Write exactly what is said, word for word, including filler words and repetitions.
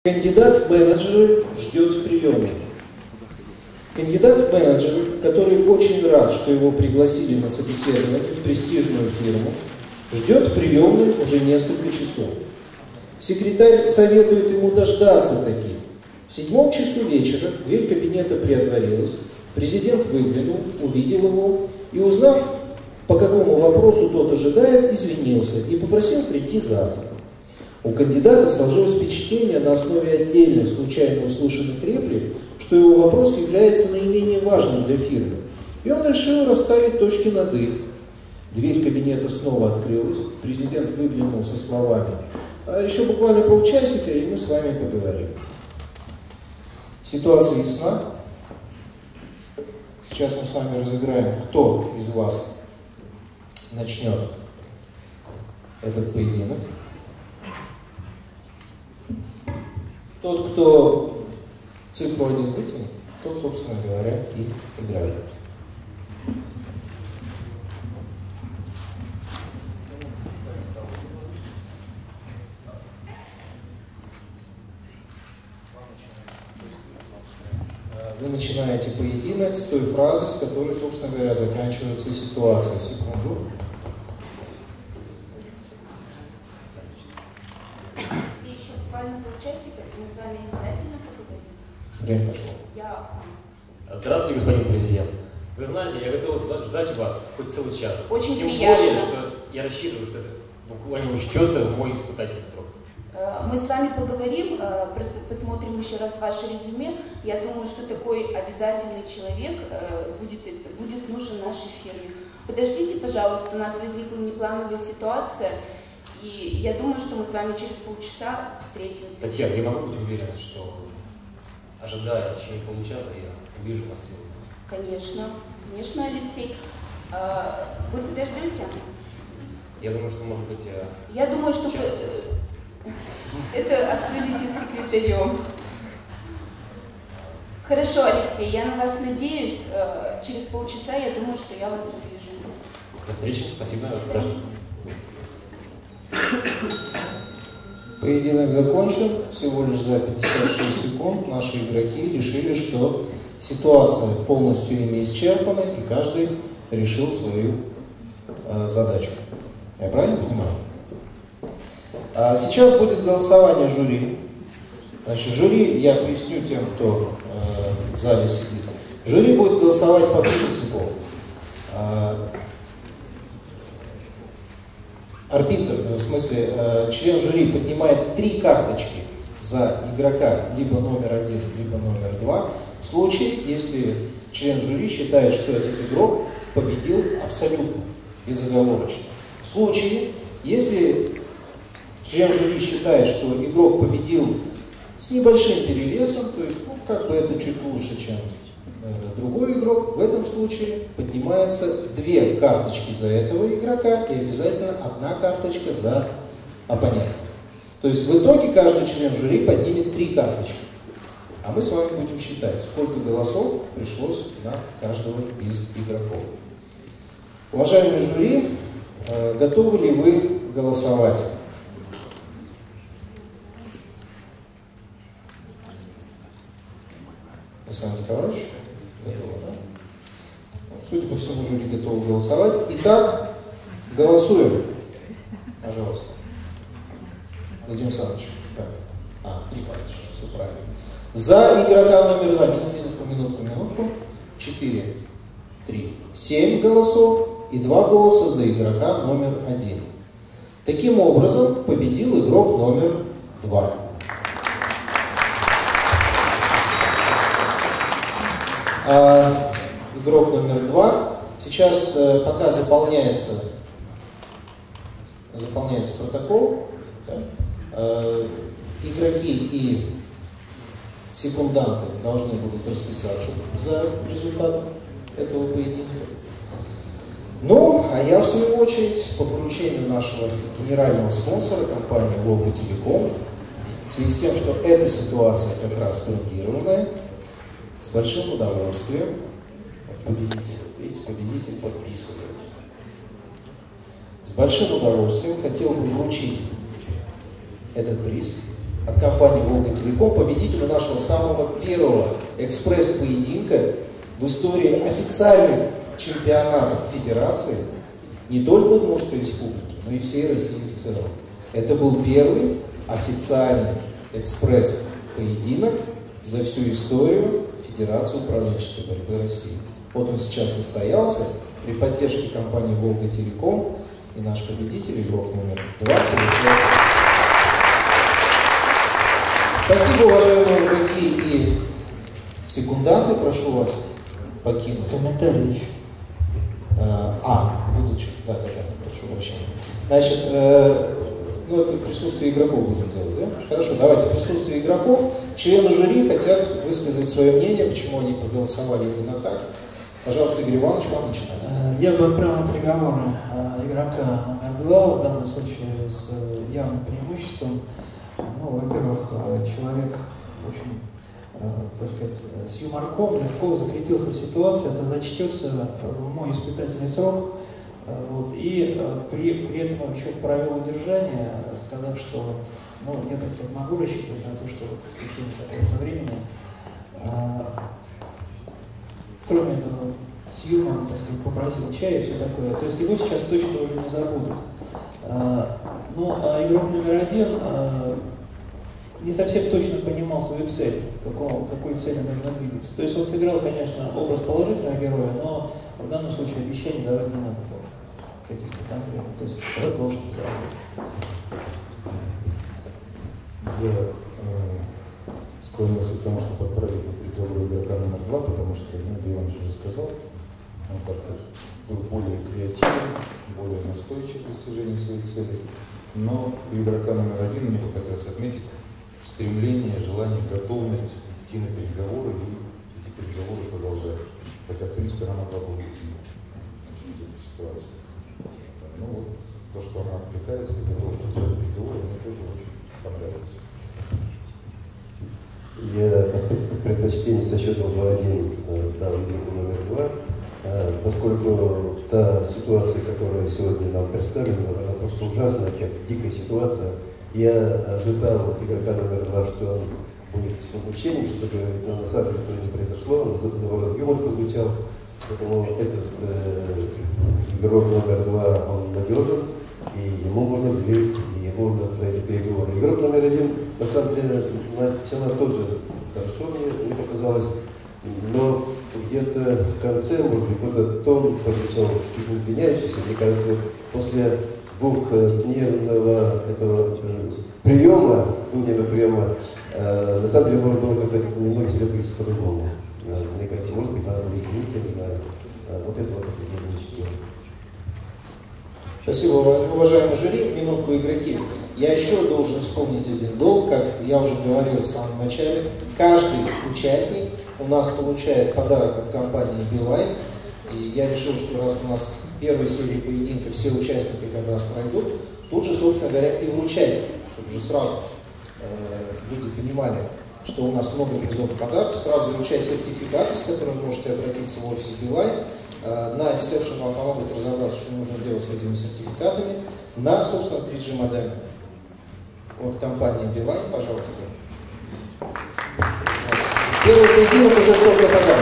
Кандидат в менеджеры ждет в приеме. Кандидат в менеджеры, который очень рад, что его пригласили на собеседование в престижную фирму, ждет в приемной уже несколько часов. Секретарь советует ему дождаться таки. В седьмом часу вечера дверь кабинета приотворилась, президент выглянул, увидел его и, узнав, по какому вопросу тот ожидает, извинился и попросил прийти завтра. У кандидата сложилось впечатление на основе отдельных случайно услышанных реплик, что его вопрос является наименее важным для фирмы, и он решил расставить точки над «и». Дверь кабинета снова открылась, президент выглянул со словами: «А еще буквально полчасика, и мы с вами поговорим». Ситуация ясна. Сейчас мы с вами разыграем, кто из вас начнет этот поединок. Тот, кто цифру один вытянет, тот, собственно говоря, и играет. Вы начинаете поединок с той фразы, с которой, собственно говоря, заканчивается ситуация. Секунду. Если еще буквально полчасика, то мы с вами обязательно поговорим. Время пошло. Я... Здравствуйте, господин президент. Вы знаете, я готов ждать вас хоть целый час. Очень Тем приятно. более, что я рассчитываю, что это буквально учтется в мой испытательный срок. Мы с вами поговорим, просто посмотрим еще раз ваше резюме. Я думаю, что такой обязательный человек будет, будет нужен нашей фирме. Подождите, пожалуйста, у нас возникла неплановая ситуация, и я думаю, что мы с вами через полчаса встретимся. Татьяна, я могу быть уверен, что, ожидая в течение получаса, я увижу вас сегодня? Конечно, конечно, Алексей. Вы подождете? Я думаю, что, может быть... Я думаю, что... Это обсудите с секретарем. Хорошо, Алексей, я на вас надеюсь. Через полчаса я думаю, что я вас увижу. До встречи. Спасибо. Подожди. Поединок закончен. Всего лишь за пятьдесят шесть секунд наши игроки решили, что ситуация полностью ими исчерпана, и каждый решил свою э, задачу. Я правильно понимаю? А сейчас будет голосование жюри. Значит, жюри, я поясню тем, кто э, в зале сидит. Жюри будет голосовать по принципу. Э, арбитр, в смысле, э, член жюри поднимает три карточки за игрока либо номер один, либо номер два. В случае, если член жюри считает, что этот игрок победил абсолютно, безоговорочно. В случае, если член жюри считает, что игрок победил с небольшим перевесом, то есть, ну, как бы это чуть лучше, чем э, другой игрок, в этом случае поднимается две карточки за этого игрока и обязательно одна карточка за оппонента. То есть в итоге каждый член жюри поднимет три карточки. А мы с вами будем считать, сколько голосов пришлось на каждого из игроков. Уважаемые жюри, э, готовы ли вы голосовать? Александр Николаевич, готово, да? Судя по всему, жюри готовы голосовать. Итак, голосуем. Пожалуйста. Владимир Александрович, как? А, три карточки, все правильно. За игрока номер два, минутку, минутку, минутку. Четыре, три, семь голосов и два голоса за игрока номер один. Таким образом, победил игрок номер два. А, игрок номер два. Сейчас, пока заполняется, заполняется протокол, да, э, игроки и секунданты должны будут расписаться за результатом этого поединка. Ну, а я в свою очередь, по поручению нашего генерального спонсора, компании Волга Телеком, в связи с тем, что эта ситуация как раз корректированная, с большим удовольствием победитель, видите, победитель подписывает. С большим удовольствием хотел бы вручить этот приз от компании «Волга-Телеком», победителю нашего самого первого экспресс-поединка в истории официальных чемпионатов Федерации не только Удмуртской республики, но и всей России в целом. Это был первый официальный экспресс-поединок за всю историю Федерации управленческой борьбы России. Вот он сейчас состоялся при поддержке компании «Волга-Телеком», и наш победитель, игрок номер два, получает. Спасибо, уважаемые игроки и секунданты, прошу вас покинуть. Комментарий еще. А, будучи, да, да, да, прошу прощения. Значит, э, ну это в присутствии игроков будем делать, да? Хорошо, давайте в присутствии игроков. Члены жюри хотят высказать свое мнение, почему они проголосовали именно так. Пожалуйста, Игорь Иванович, вам начинать. Я бы отправил на переговоры игрока номер два, в данном случае с явным преимуществом. Ну, во-первых, человек очень, так сказать, с юморком легко закрепился в ситуации, это зачтется в мой испытательный срок. Вот, и при, при этом еще провел удержание, сказав, что ну, я, так сказать, могу рассчитывать на то, что в течение такого времени, кроме этого, с юмором, так сказать, попросил чая и все такое. То есть его сейчас точно уже не забудут. Ну, а игрок номер один не совсем точно понимал свою цель, какого, какой цели нужно двигаться. То есть он сыграл, конечно, образ положительного героя, но в данном случае обещаний давать не надо было. Каких-то конкретных. То есть человек должен работать. Я э, склонился к тому, что подправить по приговору игрока номер два, потому что, ну, Иванович уже сказал, он как-то был более креативен, более настойчив в достижении своей цели. Но у игрока номер один мне бы хотелось отметить стремление, желание, готовность идти на переговоры и эти переговоры продолжать. Хотя, в принципе, она могла бы уйти в этой ситуации. Ну вот, то, что она отвлекается и готова продолжать переговоры, мне тоже очень понравилось. Я предпочтение со счетом два один дал игроку номер два, поскольку та ситуация, которая сегодня нам представлена, она просто ужасная, как дикая ситуация. Я ожидал от игрока номер два, что он будет с возмущением, что говорит, но на самом деле что не произошло, он наоборот юмор прозвучал, поэтому этот э, игрок номер два, он надежен, и ему можно доверить, и ему можно пройти переговоры. Игрок номер один, на самом деле, начала тоже хорошо, мне, мне показалось, но где-то в конце, может быть, какой-то тон прозвучал чуть не меняющийся, мне кажется, после двухдневного этого э, приема, двухдневного приема, э, на самом деле можно было как-то немного себя повести по-другому. Э, мне кажется, может быть, надо измениться, я не знаю. Э, вот это вот определение чтения. Спасибо, уважаемый жюри. Минутку, игроки. Я еще должен вспомнить один долг, как я уже говорил в самом начале. Каждый участник у нас получает подарок от компании Билайн. И я решил, что раз у нас в первой серии поединка все участники как раз пройдут, тут же, собственно говоря, и вручать, чтобы уже сразу э, люди понимали, что у нас много призов и подарков, сразу вручать сертификаты, с которыми вы можете обратиться в офис Билайн. Э, на ресепшн вам помогут разобраться, что нужно делать с этими сертификатами, на, собственно, три джи модемы. От компании Билайн, пожалуйста. Первый поединок уже столько подарков.